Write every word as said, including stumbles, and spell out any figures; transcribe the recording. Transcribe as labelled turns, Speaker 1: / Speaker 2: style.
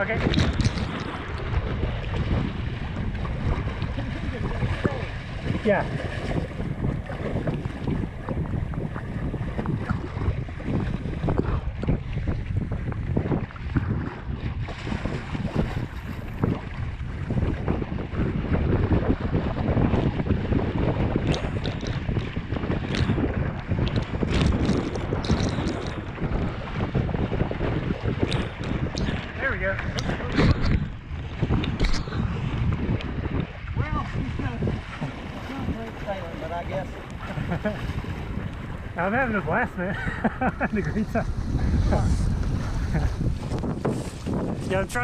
Speaker 1: Okay. Yeah. There we go.
Speaker 2: Well, he's not, not very silent, but I guess.
Speaker 1: I'm having a blast, man. I'm having a great time. Yeah, I'm trying.